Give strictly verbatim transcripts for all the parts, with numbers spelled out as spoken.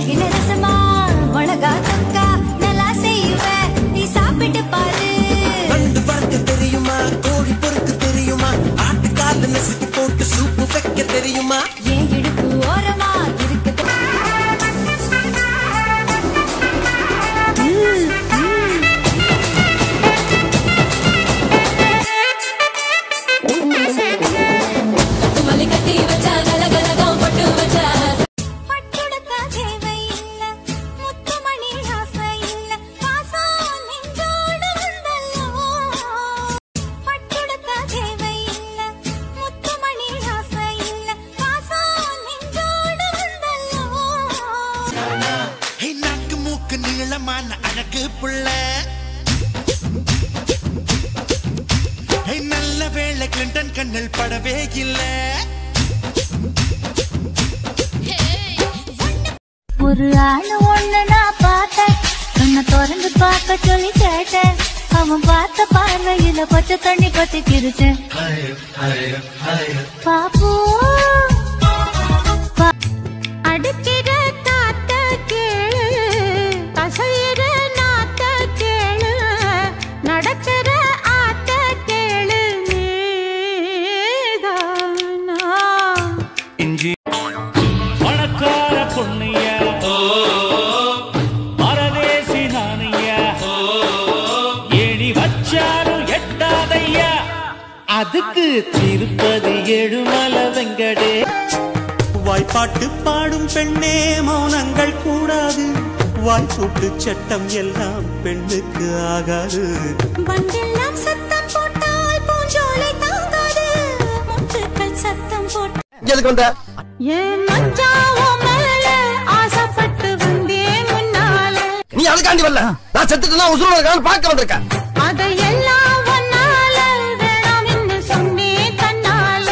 பழகின ரசமா மிளகா தொக்கா நல்லா செய்வேன் நீ சாப்பிட்டு பாரு பண்டு பறக்க தெரியுமா கோழி பொறுக்கு தெரியுமா ஆட்டுக்கால நசுக்கி போட்டு சூப்பு வைக்க தெரியுமா ஏன் இடுப்பு ஓரமா இருக்கு நீளமான அழகு புள்ள நல்ல வேளை கிளின்டன் கண்ணில் படவே இல்லை ஒரு ஆளு ஒண்ணு நான் பார்த்தேன் கண்ணை திறந்து பார்க்க சொல்லி கேட்டேன் அவன் பார்த்த பார்வையில பச்சை தண்ணி பத்தி கிருச்சேன் பாப்போ அடிக்கிற காத்த கேளு கசையிற நாத்த கேளு நடக்கிற ஆத்த கேளு நீதானா இஞ்சி பணக்கார பொண்ணையா மரதேசி நானையா ஏழி வச்சாலும் எட்டாதையா அதுக்கு திருப்பதி எழுமல வெங்கடே வாய்ப்பாட்டு பாடும் பெண்ணே மௌனங்கள் கூடாது வாய்ப்பூட்டு சட்டம் எல்லாம் பெண்ணுக்கு ஆகாது வண்டெல்லாம் சத்தம் போட்டால் பூஞ்சோலை தாங்காது முத்துக்கள் சத்தம் போட்டு எதுக்கு வந்த ஏன் மச்சாவோ மேல ஆசைப்பட்டு வந்தேன் முன்னால நீ அதுக்காண்டி வரல நான் செத்துட்டு உசுரோட இருக்கான்னு பார்க்க வந்திருக்கேன் அதையெல்லாம் ஒன்னால வேணாம் என்று சொன்னேன் தன்னால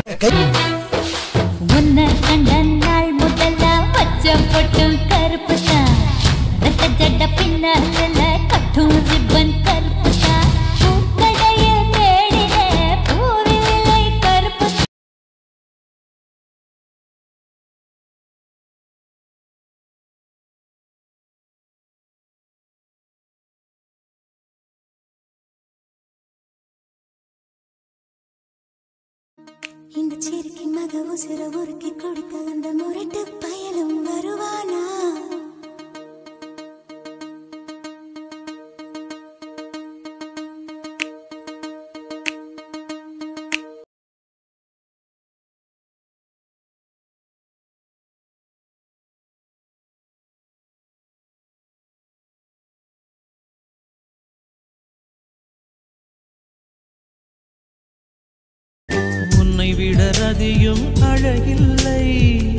உன்னை கண்ட நாள் முதல்ல பச்சை பொட்டும் கருப்பு தான் ரெட்ட ஜட பின்னால கட்டும் ரிப்பன் கருப்பு தான் பூக்கடைய தேடின பூவிலை கருப்பு இந்த சிறுக்கி மக உசிர உருக்கி கொடுக்க அந்த முரட்டு பயலும் வருவானா உன்னை விட ரதியும் அழகில்லை